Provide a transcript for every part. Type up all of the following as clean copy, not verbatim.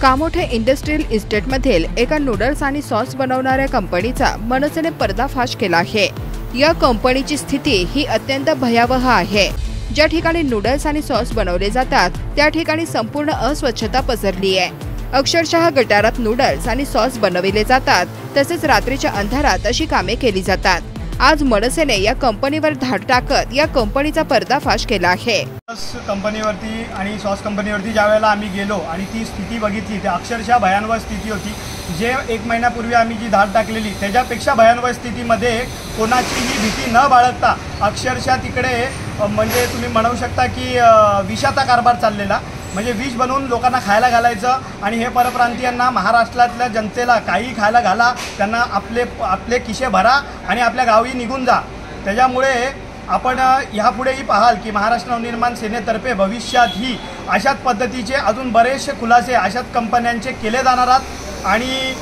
Kamothe industrial इस्टेटमधील एका noodles आणि सॉस बनवणाऱ्या कंपनीचा मनसेने पर्दाफाश केला आहे। या कंपनीची स्थिती ही अत्यंत भयावह आहे। ज्या ठिकाणी नूडल्स आणि सॉस बनवले जातात त्या ठिकाणी संपूर्ण अस्वच्छता पसरली आहे। अक्षरशः गटारात नूडल्स आणि सॉस बनवले जातात, तसेच रात्रीच्या अंधारात अशी कामे केली जातात। आज मनसेने या कंपनीवर धाड टाकत या कंपनीचा पर्दाफाश केला आहे। कंपनीवरती आणि सॉस कंपनीवरती ज्या वेळेला आम्ही गेलो आणि ती स्थिती बघितली, ती अक्षरशः भयानक स्थिती होती। जे 1 महिन्यापूर्वी आम्ही जी धाड टाकलेली त्याच्यापेक्षा भयानक स्थितीमध्ये कोणाचीही भीती न बाळगता अक्षरशः तिकडे म्हणजे तुम्ही म्हणू शकता की विषाचा कारभार चाललेला। म्हणजे विष बनवून लोकांना खायला घालायचं आणि हे परप्रांतीयांना महाराष्ट्रातल्या जनतेला काही खायला घाला, त्यांना आपले खिशे भरा आणि आपल्या गावी निघून जा। त्याच्यामुळे आपण ह्यापुढेही पाहाल की महाराष्ट्र नवनिर्माण सेनेतर्फे भविष्यातही अशाच पद्धतीचे अजून बरेचसे खुलासे अशाच कंपन्यांचे केले जाणार आहेत। आणि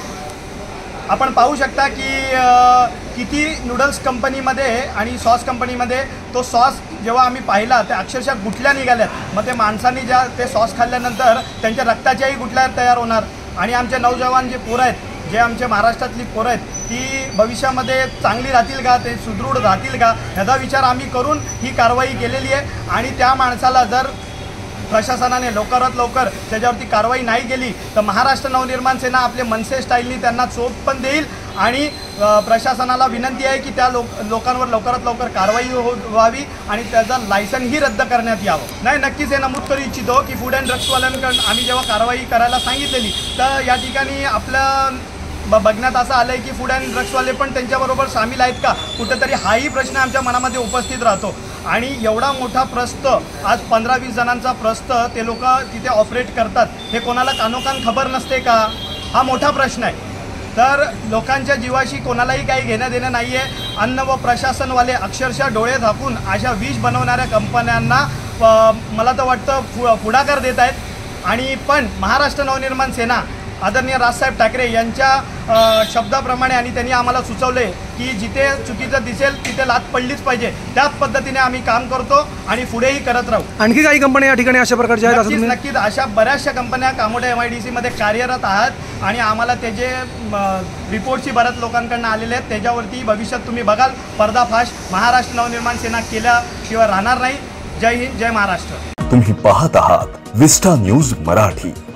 आपण पाहू शकता की किती नूडल्स कंपनीमध्ये आणि सॉस कंपनीमध्ये तो सॉस जेव्हा आम्ही पाहिला ते अक्षरशः गुठल्या निघाल्यात। मग ते माणसांनी ज्या ते सॉस खाल्ल्यानंतर त्यांच्या रक्ताच्याही गुठल्या तयार होणार आणि आमचे नौजवान जे पोरं आहेत, जे आमचे महाराष्ट्रातली पोरं आहेत, ती भविष्यामध्ये चांगली राहतील का, ते सुदृढ राहतील का, ह्याचा विचार आम्ही करून ही कारवाई केलेली आहे। आणि त्या माणसाला जर प्रशासनाने लवकरात लवकर त्याच्यावरती कारवाई नाही केली तर महाराष्ट्र नवनिर्माण सेना आपले मनसे स्टाईलनी त्यांना चोप पण देईल। आणि प्रशासनाला विनंती आहे की त्या लोकांवर लवकरात लवकर कारवाई व्हावी आणि त्याचं लायसनही रद्द करण्यात यावं। नाही, नक्कीच हे नमूद करू इच्छितो की फूड अँड ड्रग्सवाल्यांकडून आम्ही जेव्हा कारवाई करायला सांगितलेली तर या ठिकाणी आपलं बघण्यात असं आलं आहे की फूड अँड ड्रग्सवाले पण त्यांच्याबरोबर सामील आहेत का, कुठेतरी हाही प्रश्न आमच्या मनामध्ये उपस्थित राहतो। आणि एवढा मोठा प्रस्त, आज 15-20 जणांचा प्रस्त ते लोक तिथे ऑपरेट करतात, हे कोणाला कानोकान खबर नसते का? हा मोठा प्रश्न आहे। तर लोकांच्या जीवाशी कोणालाही काही घेणं देणं नाही आहे। अन्न व प्रशासनवाले अक्षरशः डोळे झाकून अशा विष बनवणाऱ्या कंपन्यांना मला तर वाटतं पुढाकार देत आहेत। आणि पण महाराष्ट्र नवनिर्माण सेना आदरणीय राजसाहेब ठाकरे यांच्या शब्दाप्रमाणे आणि त्यांनी आम्हाला सुचवले की जिथे चुकीचं दिसेल तिथे लात पडलीच पाहिजे, त्याच पद्धतीने आम्ही काम करतो आणि पुढेही करत राहू। आणखी काही कंपन्या या ठिकाणी अशा प्रकारच्या आहेत? नक्कीच अशा बऱ्याचशा कंपन्या कामोठे MIDC मध्ये कार्यरत आहात आणि आम्हाला त्याचे रिपोर्टची बऱ्याच लोकांकडून आलेले आहेत। त्याच्यावरती भविष्यात तुम्ही बघाल पर्दाफाश महाराष्ट्र नवनिर्माण सेना केल्याशिवाय राहणार नाही। जय हिंद, जय महाराष्ट्र। तुम्ही पाहत आहात विस्टा न्यूज मराठी।